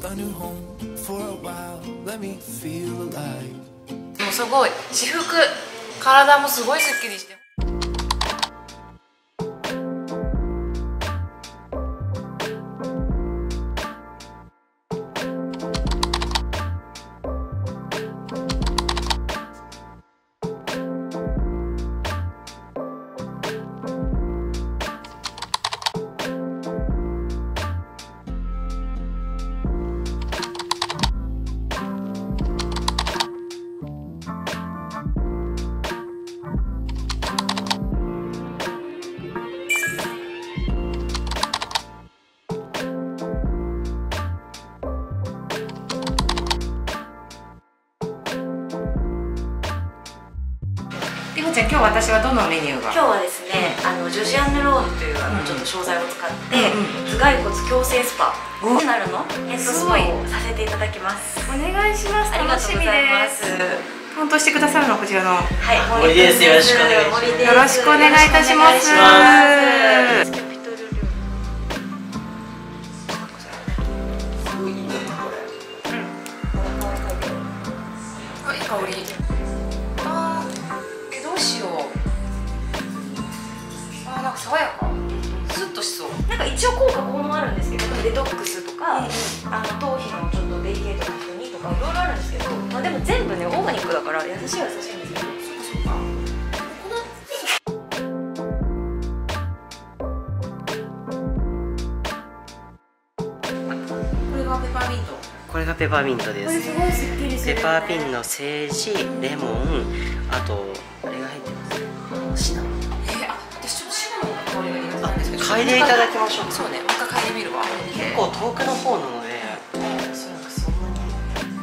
a new home for a while. Let me feel alive. もうすごい私服、体もすごいすっきりして。りほちゃん、今日私はどのメニューが？ 今日はですね、ジョジアンヌローヌというちょっと商材を使って、頭蓋骨矯正スパになるのヘッドスパをさせていただきます。 お願いします。 ありがとうございます。 担当してくださるのはこちらの森です。よろしくお願いします。 よろしくお願いいたします。いい香り。どうしよう。なんか爽やか。スッとしそう。 なんか一応効果効能あるんですけど、デトックスとか、頭皮のちょっとデリケートな人にとかいろいろあるんですけど、でも全部ねオーガニックだから優しいんですよ。 そうか。これがペパーミント。 これがペパーミントです。 これすごいすっきりする。 ペパーミンのセージ、レモン、あとあれが入ってます。シナモン。 私ちょっとシナモンの香りが苦手なんですけど。 嗅いでいただきましょう。 そうね、もう一回嗅いでみるわ。 結構遠くの方なので、おそらくそんなに。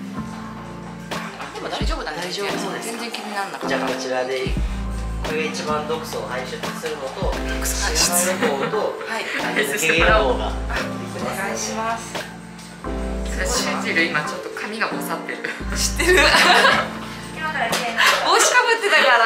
でも大丈夫だね。 大丈夫そうです。 全然気にならなかった。 じゃあこちらで。これが一番毒素を排出するのと、シナモンと、抜け毛の方が。 お願いします。 シューチル今ちょっと髪がぼさってる。 知ってる。 今から綺麗な帽子かぶってたから。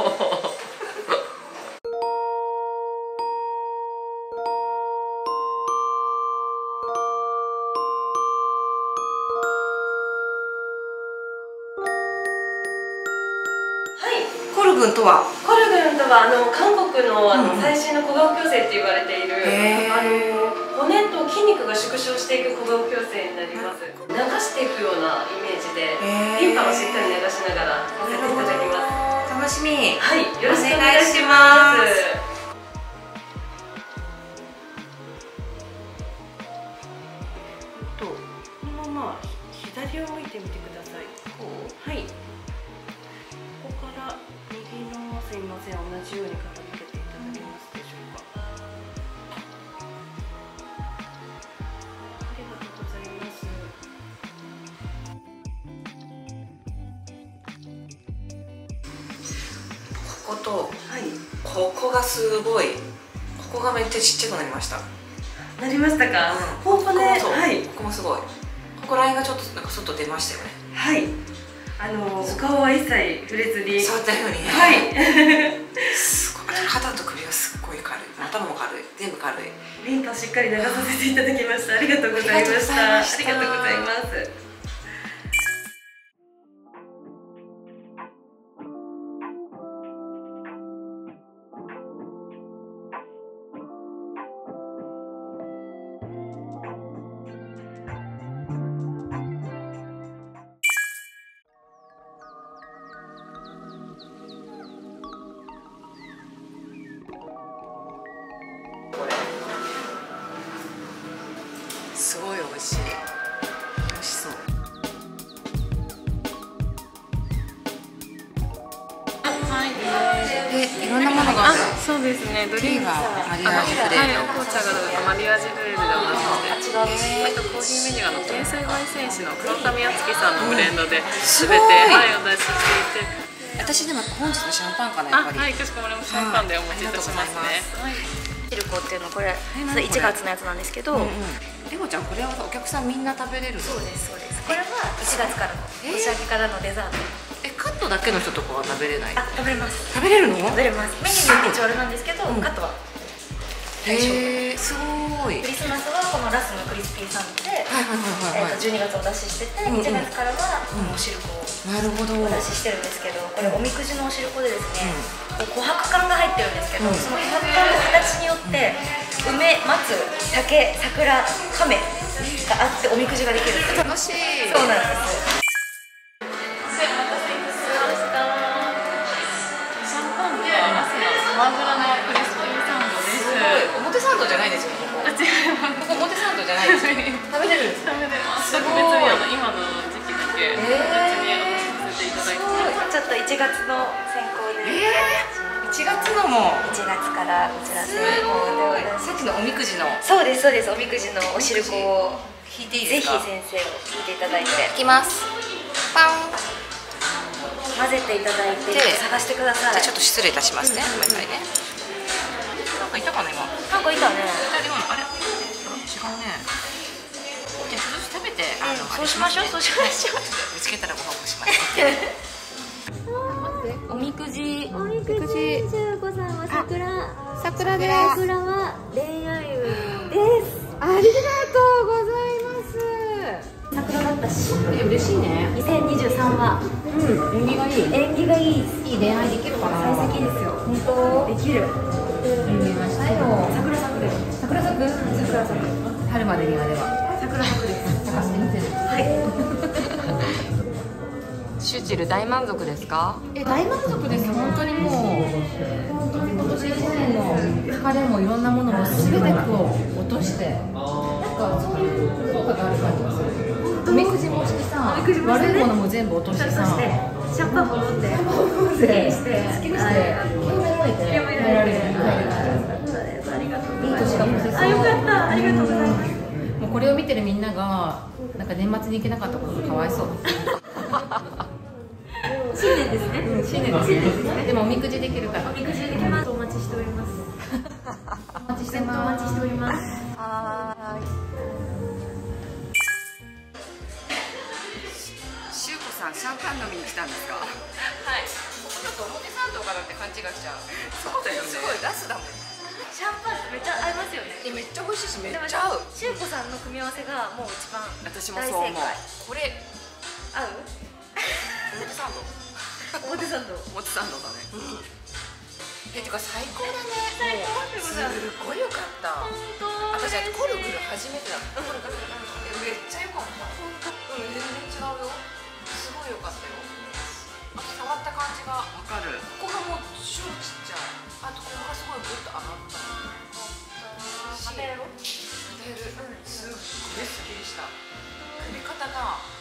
コルグンとは？ コルグンとは韓国の最新の小顔矯正って言われている骨と筋肉が縮小していく小顔矯正になります。流していくようなイメージでリンパをしっかり流しながらさせていただきます。 楽しみ。 はい、よろしくお願いします。このまま左を向いてみてください。はい。ここから右のすいません、同じように傾けていただけますでしょうか。ありがとうございます。 こことここがすごい。ここがめっちゃちっちゃくなりました。 なりましたか？ここね、はい。 ここもすごい。ここラインがちょっとなんか外出ましたよね。 はい。お顔は一切触れずに。 触ったように。 はい。 すごい。肩と首がすっごい軽い。頭も軽い。全部軽い。 リンパをしっかり流させていただきました。ありがとうございました。ありがとうございます。 すごい美味しい。美味しそう。いろんなものがある。 そうですね。ドリンクがマリアージュフレール。 紅茶がマリアージュフレールでおなじみで、コーヒーメニューは天才焙煎士の黒神敦樹さんのブレンドで全てお出ししていて。 私でも本日のシャンパンかな、やっぱり。 はい、かしこまりました。シャンパンでお持ちいたしますね。 シルコっていうのこれ1月のやつなんですけど、 りほちゃんこれはお客さんみんな食べれるの？ そうですそうです。これは1月からの年明けからのデザート。 カットだけの人とかは食べれない？ 食べれます。 食べれるの？ 食べれます。メニューによって一応あれなんですけど、カットは対象。すごい。 クリスマスはこのラスのクリスピーサンドで12月お出ししてて、1月からはお汁粉をなるほどお出ししてるんですけど、これおみくじのお汁粉でですね、琥珀缶が入ってるんですけど、その琥珀缶の形によって梅、松、竹、桜、亀があっておみくじができるんですよ。 楽しい。 そうなんです。 マグロのクリスピーサンドです。 すごい。表参道じゃないですよね。ここ。違います。ここ表参道じゃないですよ。食べれるんです。 食べれます。別に今の時期だけ別にさせていただいてます。 ちょっと1月の先行で。 1月のも。 1月からこちら先行で。 さっきのおみくじの。 そうですそうです。おみくじのお汁粉を引いていいですか。 ぜひ先生を引いていただいて。 いきます。パン。 混ぜていただいて探してください。 じゃあちょっと失礼いたしますね。ごめんなさいね。なんかいたかな今。 なんかいたね。 あれ？違うね。じゃあちょっと食べてそうしましょう。そうしましょう。 見つけたらご報告します。 おみくじ。 おみくじ15さんは桜です。桜は恋愛運です。ありがとうございます。 桜だったし。 嬉しいね。 2023は縁起がいい。 縁起がいい。 いい恋愛できるかな。 幸先ですよ。本当できる。 見ましたよ。 桜咲くです。 桜咲く。桜咲く。春までにはでは。 桜咲くです。 探してみてる。 はい。 シュチル大満足ですか？ 大満足です。本当にもう本当に今年1年の疲れもいろんなものもすべてこう落として、なんかそういう効果がある感じがする。おみくじもしてさ、悪いものも全部落としてさ、 シャンパンも飲んで、 すっきりして清められて帰られる。いい年が越せそう。 あ、よかった。ありがとうございます。 もうこれを見てるみんながなんか年末に行けなかったことがかわいそう。 新年ですね。 新年ですね。でもおみくじできるから。 おみくじできます。お待ちしております。 お待ちしてます。 お待ちしております。 はい。しゅうこさん、シャンパン飲みに来たんですか？はい。ここちょっと表参道かなって勘違いしちゃう。そうだよね。すごいガスだもん。 シャンパンってめっちゃ合いますよね。 めっちゃ美味しいし、めっちゃ合う。 しゅうこさんの組み合わせがもう一番私もそう思う。これ合う？ 表参道。 表参道。 表参道だね。てか最高だね。 最高ってことだ。 すごい良かった。 本当。 私コルクル初めてだった。めっちゃ良かった。全然違うよ。すごい良かったよ。あと触った感じがわかる。ここがもう超ちっちゃい。あとここがすごいグッと上がった。 またやろう。 またやる。すっごいすっきりした。首肩が